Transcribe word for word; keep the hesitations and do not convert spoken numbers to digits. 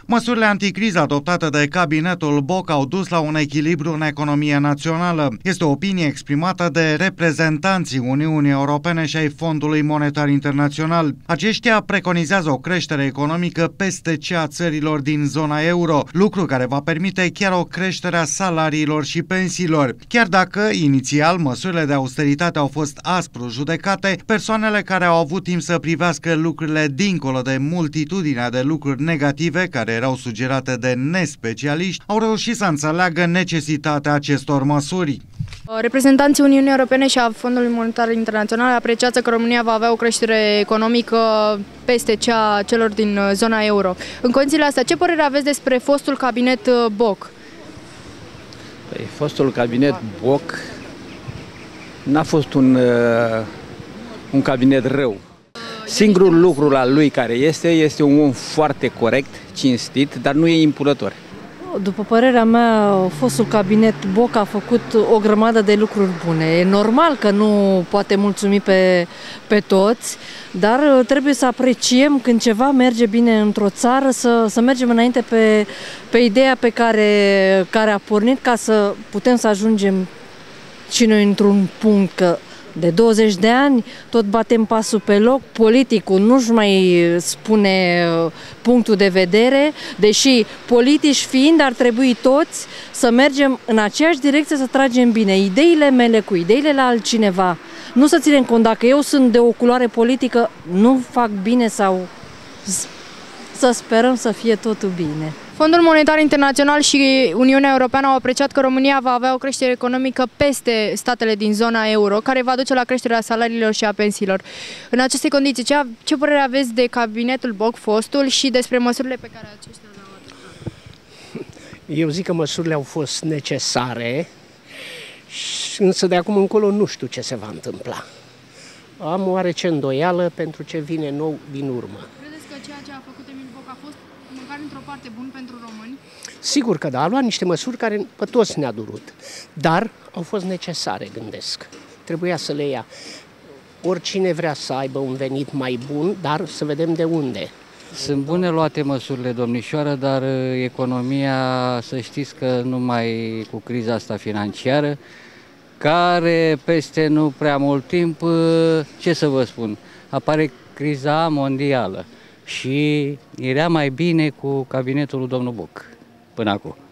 Măsurile anticriză adoptate de cabinetul Boc au dus la un echilibru în economia națională. Este o opinie exprimată de reprezentanții Uniunii Europene și ai Fondului Monetar Internațional. Aceștia preconizează o creștere economică peste cea a țărilor din zona euro, lucru care va permite chiar o creștere a salariilor și pensiilor. Chiar dacă, inițial, măsurile de austeritate au fost aspru judecate, persoanele care au avut timp să privească lucrurile dincolo de multitudinea de lucruri negative care erau sugerate de nespecialiști, au reușit să înțeleagă necesitatea acestor măsuri. Reprezentanții Uniunii Europene și a Fondului Monetar Internațional apreciază că România va avea o creștere economică peste cea a celor din zona euro. În condițiile astea, ce părere aveți despre fostul cabinet Boc? Păi, fostul cabinet Boc n-a fost un, un cabinet rău. Singurul lucru la lui care este, este un om foarte corect, cinstit, dar nu e impunător. După părerea mea, fostul cabinet Boc a făcut o grămadă de lucruri bune. E normal că nu poate mulțumi pe, pe toți, dar trebuie să apreciem când ceva merge bine într-o țară, să, să mergem înainte pe, pe ideea pe care, care a pornit, ca să putem să ajungem și noi într-un punct că de douăzeci de ani tot batem pasul pe loc, politicul nu-și mai spune punctul de vedere, deși politici fiind ar trebui toți să mergem în aceeași direcție, să tragem bine ideile mele cu ideile la altcineva. Nu să ținem cont dacă eu sunt de o culoare politică, nu fac bine sau să sperăm să fie totul bine. Fondul Monetar Internațional și Uniunea Europeană au apreciat că România va avea o creștere economică peste statele din zona euro, care va duce la creșterea salariilor și a pensiilor. În aceste condiții, ce, ce părere aveți de cabinetul Boc, fostul, și despre măsurile pe care aceștia le-au adoptat? Eu zic că măsurile au fost necesare, însă de acum încolo nu știu ce se va întâmpla. Am oarece îndoială pentru ce vine nou din urmă. Credeți că ceea ce a făcut Emil Boc a fost măcar într-o parte bun pentru români? Sigur că da, a luat niște măsuri care pe toți ne-a durut, dar au fost necesare, gândesc. Trebuia să le ia. Oricine vrea să aibă un venit mai bun, dar să vedem de unde. Sunt bune luate măsurile, domnișoară, dar economia, să știți că numai cu criza asta financiară, care peste nu prea mult timp, ce să vă spun, apare criza mondială. Și era mai bine cu cabinetul lui domnul Boc până acum.